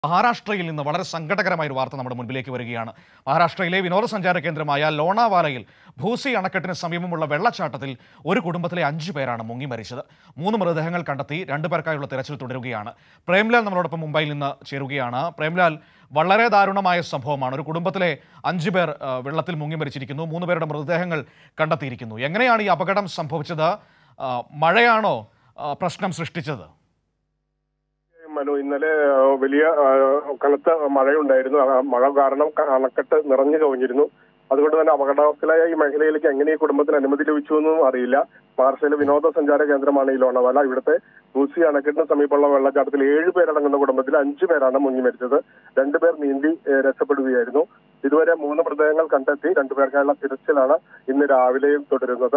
മഹാരാഷ്ട്രയിൽ നിന്ന് വളരെ സങ്കടകരമായ ഒരു വാർത്ത നമ്മുടെ മുൻപിലേക്ക് വരികയാണ്. മഹാരാഷ്ട്രയിലെ വിനോദസഞ്ചാര കേന്ദ്രമായ ലോണാവാലയിൽ ഭൂസി അണക്കെട്ടിന് സമീപമുള്ള വെള്ളച്ചാട്ടത്തിൽ ഒരു കുടുംബത്തിലെ 5 പേരാണ് മുങ്ങി മരിച്ചത്. 3 മൃതദേഹങ്ങൾ കണ്ടെത്തി. 2 പേർക്കായുള്ള തിരച്ചിൽ തുടരുകയാണ്. പ്രേംലാൽ നമ്മളോടൊപ്പം മുംബൈയിൽ നിന്ന് ചേരുകയാണ്. പ്രേംലാൽ, വളരെ ദാരുണമായ സംഭവമാണ്. ഒരു കുടുംബത്തിലെ 5 പേർ വെള്ളത്തിൽ മുങ്ങി മരിച്ചിരിക്കുന്നു. 3 പേരുടെ മൃതദേഹങ്ങൾ കണ്ടെത്തിയിരിക്കുന്നു. എങ്ങനെയാണ് ഈ അപകടം സംഭവിച്ചത്? മഴയാണോ പ്രശ്നം സൃഷ്ടിച്ചത്? മനു, ഇന്നലെ വലിയ കനത്ത മഴയുണ്ടായിരുന്നു. മഴ കാരണം അണക്കെട്ട് നിറഞ്ഞു കവിഞ്ഞിരുന്നു. അതുകൊണ്ട് തന്നെ അപകടാവസ്ഥയിലായ ഈ മേഖലയിലേക്ക് എങ്ങനെ ഈ കുടുംബത്തിന് അനുമതി ലഭിച്ചു എന്നും അറിയില്ല. മഹാരാഷ്ട്രയിലെ വിനോദസഞ്ചാര കേന്ദ്രമാണ് ഈ ലോണാവാല. ഇവിടുത്തെ ഭൂസി അണക്കെട്ടിന് സമീപമുള്ള വെള്ളച്ചാട്ടത്തിൽ 7 പേരടങ്ങുന്ന കുടുംബത്തിൽ 5 പേരാണ് മുങ്ങി മരിച്ചത്. 2 പേർ നീന്തി രക്ഷപ്പെടുകയായിരുന്നു. ഇതുവരെ 3 മൃതദേഹങ്ങൾ കണ്ടെത്തി. 2 പേർക്കായുള്ള തിരച്ചിലാണ് ഇന്ന് രാവിലെയും തുടരുന്നത്.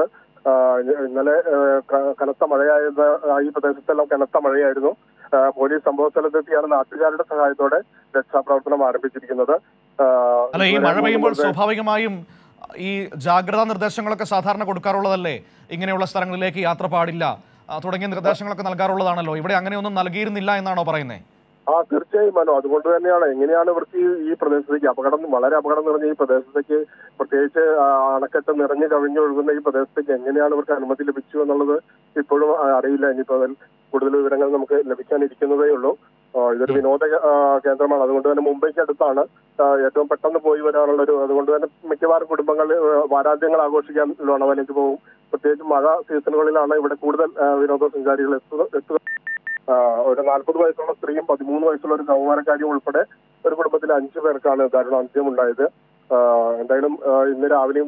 ഇന്നലെ കനത്ത മഴയായത് ഈ പ്രദേശത്തെല്ലാം കനത്ത മഴയായിരുന്നു. പോലീസ് സംഭവ സ്ഥലത്തെത്തിയാണ് നാട്ടുകാരുടെ സഹായത്തോടെ രക്ഷാപ്രവർത്തനം ആരംഭിച്ചിരിക്കുന്നത്. അല്ല, ഈ മഴ പെയ്യുമ്പോൾ സ്വാഭാവികമായും ഈ ജാഗ്രതാ നിർദ്ദേശങ്ങളൊക്കെ സാധാരണ കൊടുക്കാറുള്ളതല്ലേ? ഇങ്ങനെയുള്ള സ്ഥലങ്ങളിലേക്ക് യാത്ര പാടില്ല തുടങ്ങിയ നിർദ്ദേശങ്ങളൊക്കെ നൽകാറുള്ളതാണല്ലോ. ഇവിടെ അങ്ങനെയൊന്നും നൽകിയിരുന്നില്ല എന്നാണോ പറയുന്നത്? തീർച്ചയായും മനോ. അതുകൊണ്ട് തന്നെയാണ് എങ്ങനെയാണ് ഇവർക്ക് ഈ പ്രദേശത്തേക്ക് വളരെ അപകടം നിറഞ്ഞ ഈ പ്രദേശത്തേക്ക്, പ്രത്യേകിച്ച് അണക്കെട്ട് നിറഞ്ഞു കവിഞ്ഞൊഴുകുന്ന ഈ പ്രദേശത്തേക്ക് എങ്ങനെയാണ് ഇവർക്ക് അനുമതി ലഭിച്ചു എന്നുള്ളത് ഇപ്പോഴും അറിയില്ല. ഇനിയിപ്പോൾ അതിൽ കൂടുതൽ വിവരങ്ങൾ നമുക്ക് ലഭിക്കാനിരിക്കുന്നതേ ഉള്ളൂ. ഇതൊരു വിനോദ കേന്ദ്രമാണ്. അതുകൊണ്ട് തന്നെ മുംബൈക്ക് അടുത്താണ്. ഏറ്റവും പെട്ടെന്ന് പോയി വരാനുള്ളൊരു, അതുകൊണ്ട് തന്നെ മിക്കവാറും കുടുംബങ്ങൾ വാരാന്ത്യങ്ങൾ ആഘോഷിക്കാൻ ലോണാവാലയ്ക്ക് പോകും. പ്രത്യേകിച്ച് മഴ സീസണുകളിലാണ് ഇവിടെ കൂടുതൽ വിനോദസഞ്ചാരികൾ എത്തുക. ഒരു 40 വയസ്സുള്ള സ്ത്രീയും 13 വയസ്സുള്ള ഒരു കൗമാരക്കാരിയും ഉൾപ്പെടെ ഒരു കുടുംബത്തിലെ 5 പേർക്കാണ് ദാരുണാന്ത്യം ഉണ്ടായത്. എന്തായാലും ഇന്ന് രാവിലെയും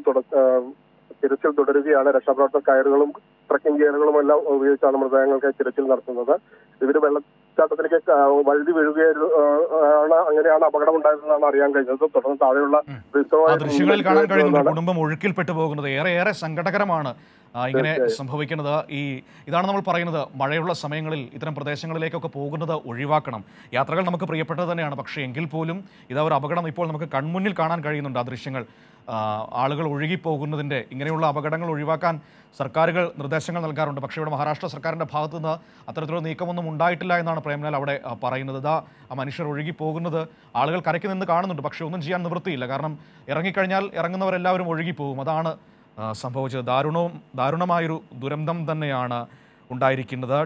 തിരച്ചിൽ തുടരുകയാണ്. രക്ഷാപ്രവർത്തക കയറുകളും ട്രക്കിംഗ് ഗിയറുകളും എല്ലാം ഉപയോഗിച്ചാണ് മൃതദേഹങ്ങൾക്ക് തിരച്ചിൽ നടത്തുന്നത്. ഇവര് വെള്ളച്ചാട്ടത്തിലേക്ക് വഴുതി വീഴുകയായിരുന്നു. അങ്ങനെയാണ് അപകടം ഉണ്ടായതെന്നാണ് അറിയാൻ കഴിഞ്ഞത്. തുടർന്ന് താഴെയുള്ള ദൃശ്യങ്ങളിൽ കാണാൻ കഴിയുന്നുണ്ട് കുടുംബം ഒഴുക്കിൽപ്പെട്ടു പോകുന്നത്. ഏറെ സങ്കടകരമാണ് ഇങ്ങനെ സംഭവിക്കുന്നത്. ഇതാണ് നമ്മൾ പറയുന്നത്, മഴയുള്ള സമയങ്ങളിൽ ഇത്തരം പ്രദേശങ്ങളിലേക്കൊക്കെ പോകുന്നത് ഒഴിവാക്കണം. യാത്രകൾ നമുക്ക് പ്രിയപ്പെട്ടത് തന്നെയാണ്. പക്ഷേ എങ്കിൽ പോലും ഇതാ ഒരു അപകടം ഇപ്പോൾ നമുക്ക് കൺമുന്നിൽ കാണാൻ കഴിയുന്നുണ്ട്. ആ ദൃശ്യങ്ങൾ, ആളുകൾ ഒഴുകിപ്പോകുന്നതിൻ്റെ, ഇങ്ങനെയുള്ള അപകടങ്ങൾ ഒഴിവാക്കാൻ സർക്കാരുകൾ നിർദ്ദേശങ്ങൾ നൽകാറുണ്ട്. പക്ഷേ ഇവിടെ മഹാരാഷ്ട്ര സർക്കാരിൻ്റെ ഭാഗത്തു നിന്ന് അത്തരത്തിലുള്ള നീക്കമൊന്നും ഉണ്ടായിട്ടില്ല എന്നാണ് പ്രേംലാൽ അവിടെ പറയുന്നത്. ആ മനുഷ്യർ ഒഴുകിപ്പോകുന്നത് ആളുകൾ കരയ്ക്ക് നിന്ന് കാണുന്നുണ്ട്. പക്ഷേ ഒന്നും ചെയ്യാൻ നിവൃത്തിയില്ല. കാരണം ഇറങ്ങിക്കഴിഞ്ഞാൽ ഇറങ്ങുന്നവരെല്ലാവരും ഒഴുകിപ്പോകും. അതാണ് സംഭവിച്ചത്. ദാരുണമായൊരു ദുരന്തം തന്നെയാണ് ഉണ്ടായിരിക്കുന്നത്.